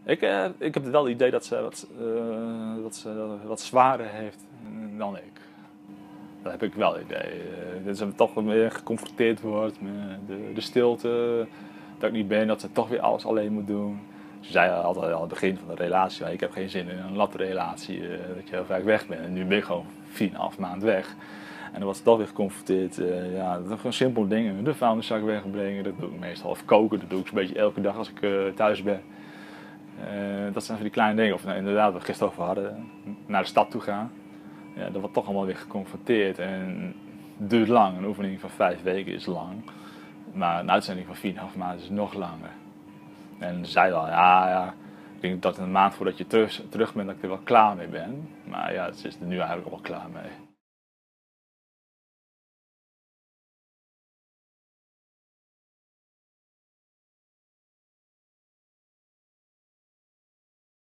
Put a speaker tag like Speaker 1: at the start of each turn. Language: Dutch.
Speaker 1: Ik heb wel het idee dat ze wat zwaarder heeft dan ik. Dat heb ik wel het idee. Dat ze toch meer geconfronteerd wordt met de stilte. Dat ik niet ben, dat ze toch weer alles alleen moet doen. Ze zei altijd al aan het begin van de relatie, ik heb geen zin in een latte relatie, dat je heel vaak weg bent. En nu ben ik gewoon 4,5 maanden weg. En dan wordt ze toch weer geconfronteerd. Ja, dat zijn gewoon simpele dingen. De vuilniszak wegbrengen, dat doe ik meestal. Of koken, dat doe ik zo'n beetje elke dag als ik thuis ben. Dat zijn van die kleine dingen. Of nou, inderdaad, wat we gisteren over hadden, naar de stad toe gaan. Ja, dat wordt toch allemaal weer geconfronteerd. En het duurt lang. Een oefening van 5 weken is lang. Maar een uitzending van 4,5 maanden is nog langer. En ze zei al, ja, ik denk dat een maand voordat je terug bent, dat ik er wel klaar mee ben. Maar ja, ze is er nu eigenlijk al wel klaar mee.